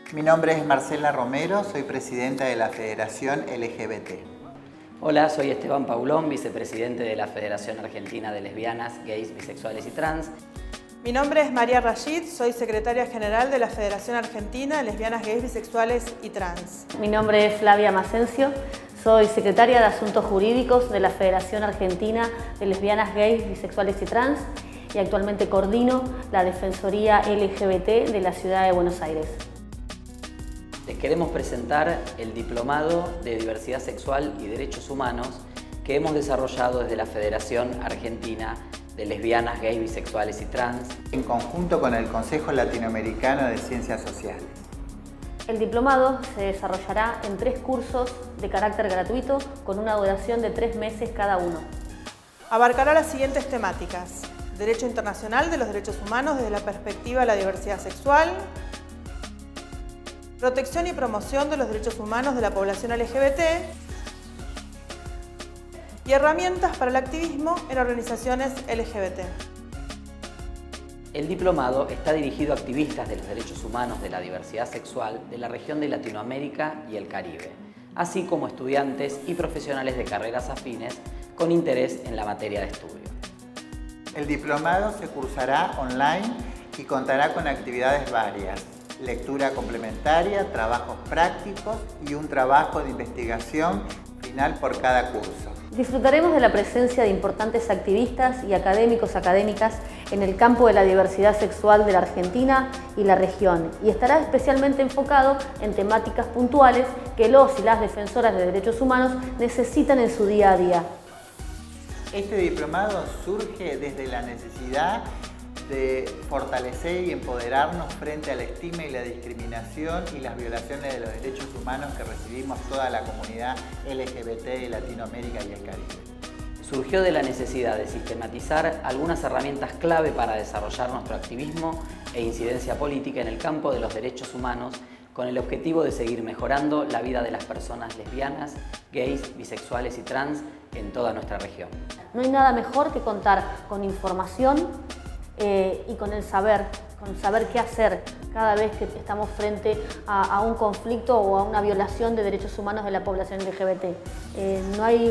Mi nombre es Marcela Romero, soy presidenta de la Federación LGBT. Hola, soy Esteban Paulón, vicepresidente de la Federación Argentina de Lesbianas, Gays, Bisexuales y Trans. Mi nombre es María Rashid, soy secretaria general de la Federación Argentina de Lesbianas, Gays, Bisexuales y Trans. Mi nombre es Flavia Masencio, soy secretaria de Asuntos Jurídicos de la Federación Argentina de Lesbianas, Gays, Bisexuales y Trans y actualmente coordino la Defensoría LGBT de la Ciudad de Buenos Aires. Les queremos presentar el Diplomado de Diversidad Sexual y Derechos Humanos que hemos desarrollado desde la Federación Argentina de Lesbianas, Gays, Bisexuales y Trans, en conjunto con el Consejo Latinoamericano de Ciencias Sociales. El diplomado se desarrollará en 3 cursos de carácter gratuito con una duración de 3 meses cada uno. Abarcará las siguientes temáticas: Derecho Internacional de los Derechos Humanos desde la perspectiva de la diversidad sexual, Protección y promoción de los derechos humanos de la población LGBT y herramientas para el activismo en organizaciones LGBT. El diplomado está dirigido a activistas de los derechos humanos de la diversidad sexual de la región de Latinoamérica y el Caribe, así como estudiantes y profesionales de carreras afines con interés en la materia de estudio. El diplomado se cursará online y contará con actividades varias: lectura complementaria, trabajos prácticos y un trabajo de investigación final por cada curso. Disfrutaremos de la presencia de importantes activistas y académicas en el campo de la diversidad sexual de la Argentina y la región, y estará especialmente enfocado en temáticas puntuales que los y las defensoras de derechos humanos necesitan en su día a día. Este diplomado surge desde la necesidad de fortalecer y empoderarnos frente a la estigma y la discriminación y las violaciones de los derechos humanos que recibimos toda la comunidad LGBT de Latinoamérica y el Caribe. Surgió de la necesidad de sistematizar algunas herramientas clave para desarrollar nuestro activismo e incidencia política en el campo de los derechos humanos con el objetivo de seguir mejorando la vida de las personas lesbianas, gays, bisexuales y trans en toda nuestra región. No hay nada mejor que contar con información y con saber qué hacer cada vez que estamos frente a un conflicto o a una violación de derechos humanos de la población LGBT. No hay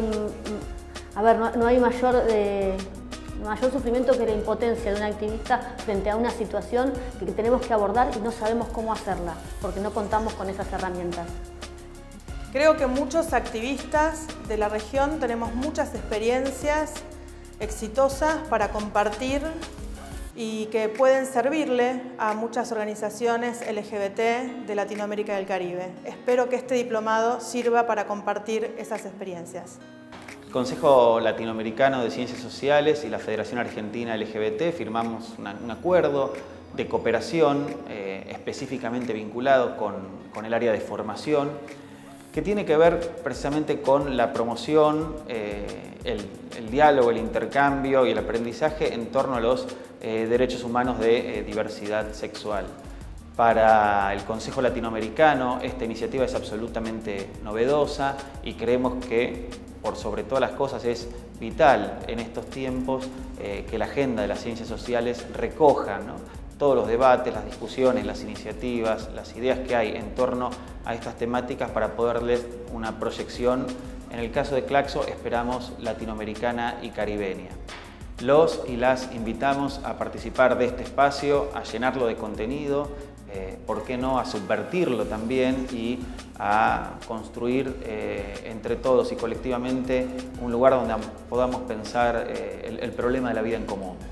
mayor sufrimiento que la impotencia de un activista frente a una situación que tenemos que abordar y no sabemos cómo hacerla, porque no contamos con esas herramientas. Creo que muchos activistas de la región tenemos muchas experiencias exitosas para compartir y que pueden servirle a muchas organizaciones LGBT de Latinoamérica y el Caribe. Espero que este diplomado sirva para compartir esas experiencias. El Consejo Latinoamericano de Ciencias Sociales y la Federación Argentina LGBT firmamos un acuerdo de cooperación específicamente vinculado con el área de formación, que tiene que ver precisamente con la promoción, el diálogo, el intercambio y el aprendizaje en torno a los derechos humanos de diversidad sexual. Para el Consejo Latinoamericano esta iniciativa es absolutamente novedosa y creemos que, por sobre todas las cosas, es vital en estos tiempos que la agenda de las ciencias sociales recoja, ¿no?, todos los debates, las discusiones, las iniciativas, las ideas que hay en torno a estas temáticas para poderles una proyección, en el caso de Claxo, esperamos latinoamericana y caribeña. Los y las invitamos a participar de este espacio, a llenarlo de contenido, ¿por qué no?, a subvertirlo también y a construir entre todos y colectivamente un lugar donde podamos pensar el problema de la vida en común.